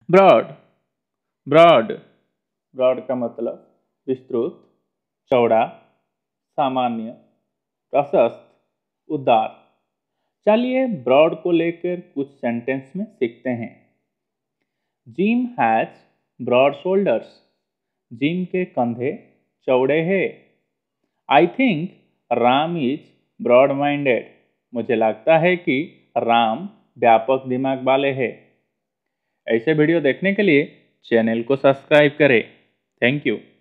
Broad broad broad का मतलब विस्तृत, चौड़ा, सामान्य, प्रशस्त, उदार। चलिए ब्रॉड को लेकर कुछ सेंटेंस में सीखते हैं। Jim has broad shoulders. Jim के कंधे चौड़े हैं। I think Ram is broad minded. मुझे लगता है कि राम व्यापक दिमाग वाले हैं। ऐसे वीडियो देखने के लिए चैनल को सब्सक्राइब करें। Thank you.